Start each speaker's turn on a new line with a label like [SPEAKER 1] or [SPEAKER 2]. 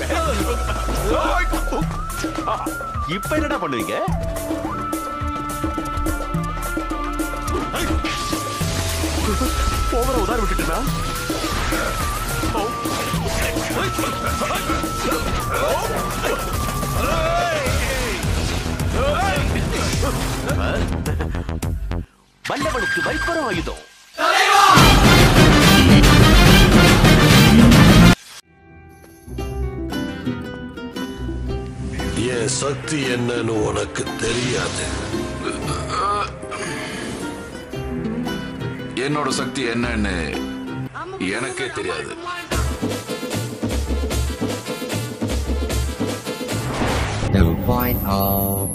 [SPEAKER 1] இப்ப என்னடா பண்ணுவீங்க? ஓவரா உதார விட்டுட்டா வல்லவனுக்கு வைப்பரும் ஆயுதம்.
[SPEAKER 2] என் சக்தி என்னன்னு உனக்கு தெரியாது.
[SPEAKER 3] என்னோட சக்தி என்னன்னு எனக்கே தெரியாது.
[SPEAKER 4] The point of